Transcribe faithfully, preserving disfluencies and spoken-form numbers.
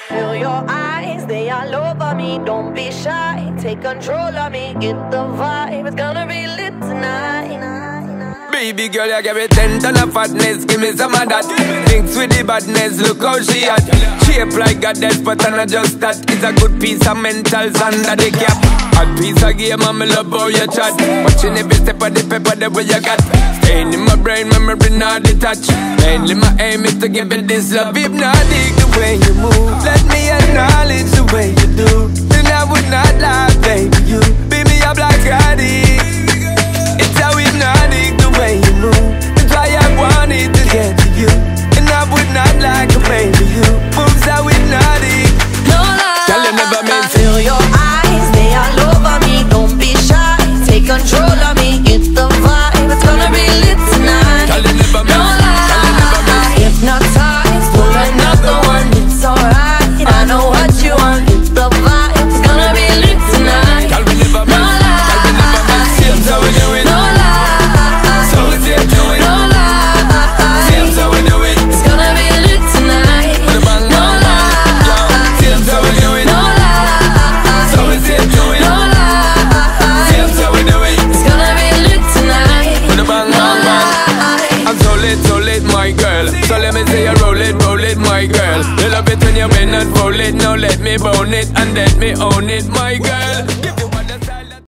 Feel your eyes, they all over me. Don't be shy, take control of me. Get the vibe, it's gonna be lit tonight. Baby girl, you give me ten ton of fatness, give me some of that. Mix with the badness, look how she at. Shape like a death, but I'm not just that. It's a good piece of mentals under the cap. A piece of game, I'm love how you chat. Watching every step of the paper, the way you got. Staying in my brain, memory not detached. Mainly my aim is to give it this love. Hypnotic the way you move, let me acknowledge the way you do. Then I would not lie, baby, you beat me up like Roddy. It's how hypnotic the way you move. That's why I wanted to get to you. And I would not like to play with you. Moves how hypnotic. No lie, girl, you never meant to. Feel your eyes, they all over me. Don't be shy, take control of me. Get the vibe, it's gonna be lit tonight. Girl, you never meant. No lie, hypnotize, pull another one. It's alright, I know what you want. Get the vibe, it's gonna be lit tonight. Girl, we never meant. Girl, we never meant. Seems how we do it. No lie, so we say do it. no lie, Seems how we do it. it's gonna be lit tonight. With a bang, No bang, bang. lie, Seems how we do it. no lie, So we say do it. no lie, Seems how we do it. it's gonna be lit tonight. With a bang, bang, bang. I'm so lit, so lit, my girl. So let me say you roll it, roll it, my girl. You love it when you bend and roll it. Now let me bone it and let me own it, my girl.